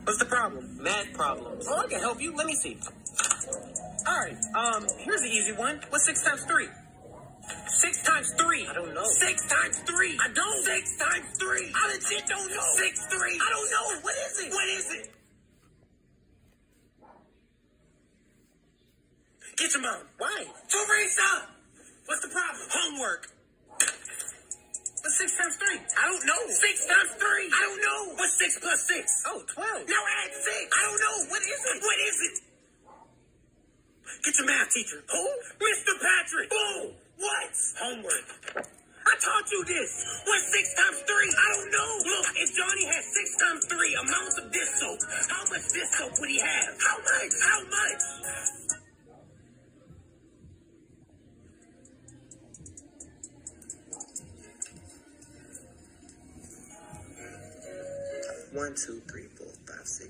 What's the problem? Math problems. Oh, I can help you. Let me see. All right. Here's an easy one. What's 6 times 3? 6 times 3. I don't know. 6 times 3. I don't. 6 times 3. I legit don't know. 6, 3. I don't know. What is it? What is it? Get your mom. Why? Teresa! What's the problem? Homework. What's 6 times 3? I don't know. 6 times 3. I don't know. What's 6 plus 6? Oh, 12. Now add 6. I don't know. What is it? What is it? Get your math teacher. Who? Mr. Patrick. Who? What? Homework. I taught you this. What's 6 times 3? I don't know. Look, if Johnny had 6 times 3 amounts of dish soap, how much dish soap would he have? How much? How much? One, two, three, 4, 5, 6.